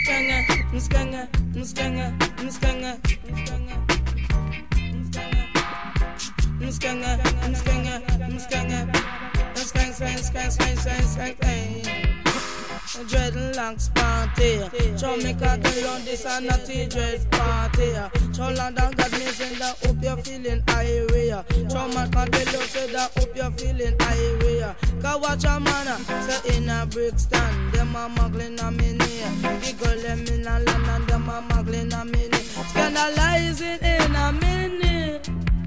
Dreadlocks party. Jamaica tell you this and not a dread party. London got me saying that hope you're feeling irate. Jamaica tell you say that hope you're feeling irate. Cause watch a man say in a brick stand, them a muggling a mini. The girl them in a land and them a muggling a mini. Scandalizing in a mini.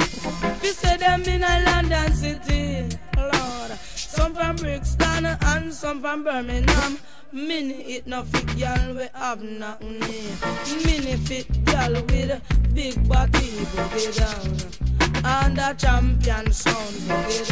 We say them in a London city, Lord. Some from Brixton and some from Birmingham. Mini it no fit girl we have nothing. Mini fit girl with big body boogie down. And the champion sound boogie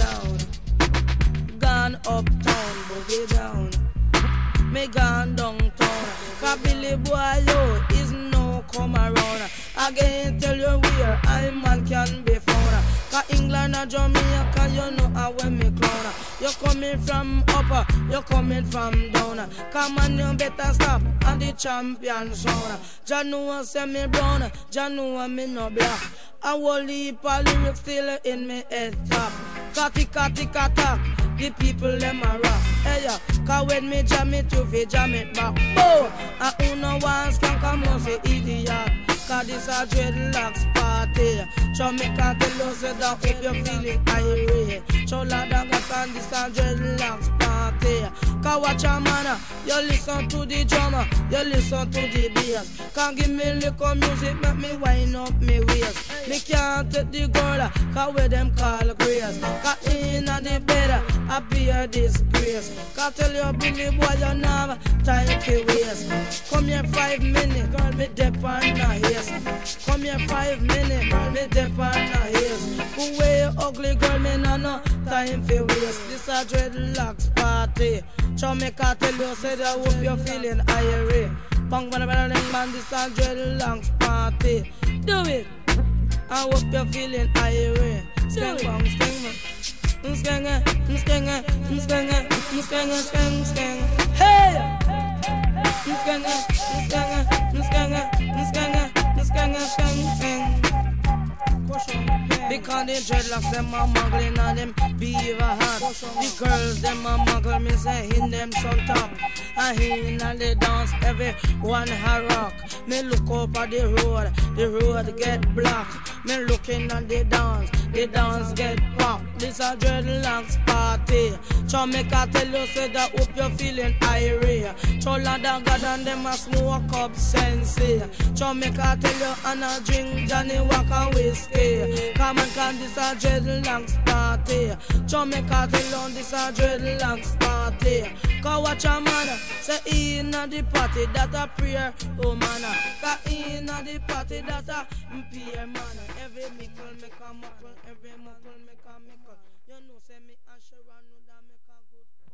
down. Gone uptown boogie down. Me gone downtown. Cause Billy Boyo is no come around. Again tell you where I man can be found. Cause England and Jamaica, you know how when me clown. You coming from upper, you coming from down. Come on, you better stop and the champion sound. Jah know say me brown, Jah know me no black. I will leave all lyrics still in me head top. Katika attack, the people them a rock. Hey ya, cause when me jam it, you fi jam it back. Boom! And who no wants can come on say idiot. Cause this a Dreadlocks party. Jamaica tell you say that if you're feeling irate. London got on this a Dreadlocks party. Cause watch a man, you listen to the drummer, you listen to the bass. Can't give me little music, make me wind up me waist. Me can't take the girl, cause where them call grace. Cause in the bed, I bear disgrace. Cause tell you Billy boy you never time to waste. Come here 5 minutes, girl me dip on the haze. Come here 5 minutes, girl me dip on the haze. Who way ugly girl me no time for waste. This a Dreadlocks party. Jamaica tell you say that hope you're feeling irate. Bang bang bang bang man, this a Dreadlocks party. Do it. I hope you're feeling irate. Skeng bang skeng man. Skeng skeng skeng skeng skeng skeng. Hey. Skeng skeng skeng skeng skeng skeng skeng. Because the dreadlocks them a muggling and them beaver hat. The girls them a muggle me say in them sun top. And in and they dance everyone a rock. Me look up at the road get blocked. Me looking at the dance get popped. This a Dreadlocks party. Jamaica tell you say that hope you're feeling irate. London God and them a smoke up sensei. Jamaica tell you and a drink Johnny Walker whiskey. Come and can this a Dreadlocks party. Jamaica tell you this a Dreadlocks party. Cause watch a man say in a the party that a prayer oh man. Cause in a the party that a prayer man. Every mickle make a muckle, every muckle make a mickle. You know say me and Sharon know that make a good.